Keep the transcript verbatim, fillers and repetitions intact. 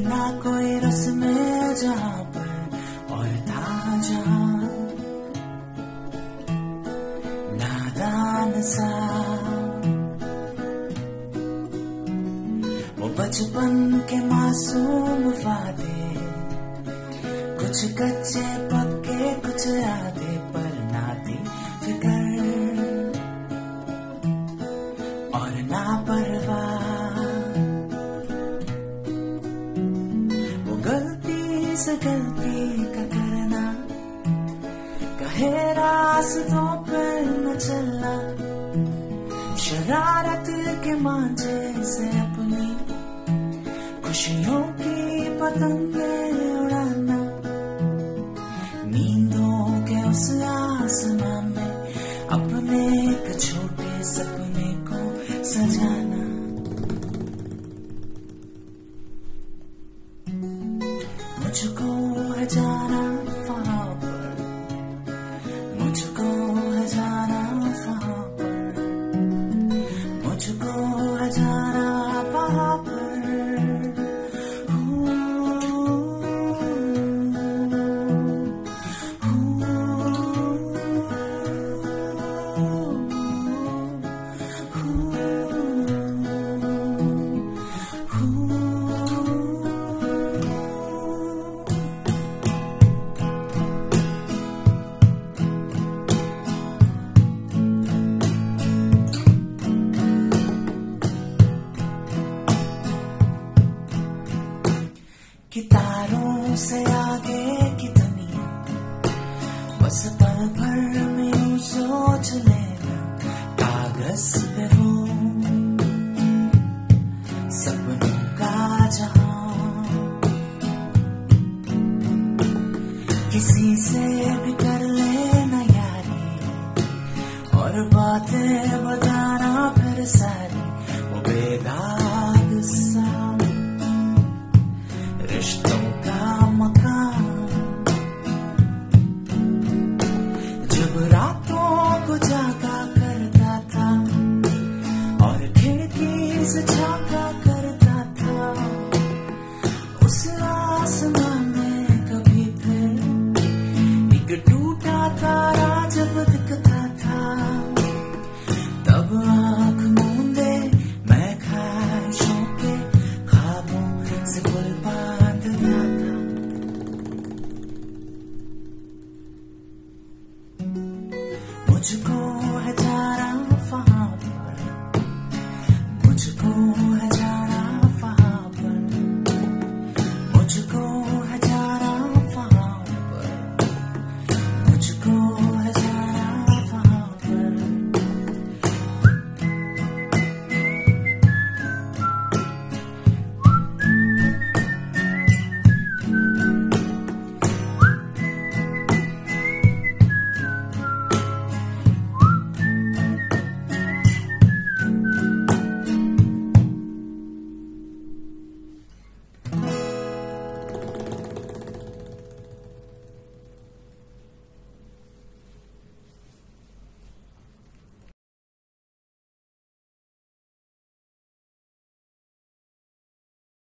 ना कोई रस्म जहाँ पर और था जहाँ नादान सा वो बचपन के मासूम वादे, कुछ कच्चे पक्के कुछ आधे, पर ना थी फिकर और ना परवाह। वो गलती से गलती का करना, कहे रास्तों पर न चलना, शरारत के मांझे से अपनी खुशियों की पतंगे उड़ाना, नींदों के उस आसमां में अपने एक छोटे सपने को सजाना। मुझको है जाना वहाँ पर, मुझको है जाना वहाँ पर, मुझको है जाना वहाँ पर। कितारों से आगे की दुनिया, बस पल भर में यूं सोच लेना, कागज पे वो सपनों का जहां, किसी से भी कर लेना यारी और बातें बताना फिर सारी, वो बेदाग सा रिश्तों का मकान, जब रातों को जागा करता था और खिड़की से झांका करता था, उस आसमान में कभी फिर एक टूटा तारा जब दिखता था, तब आँख मूंदे मैं ख्वाहिशों के ख्वाबों से गुल पा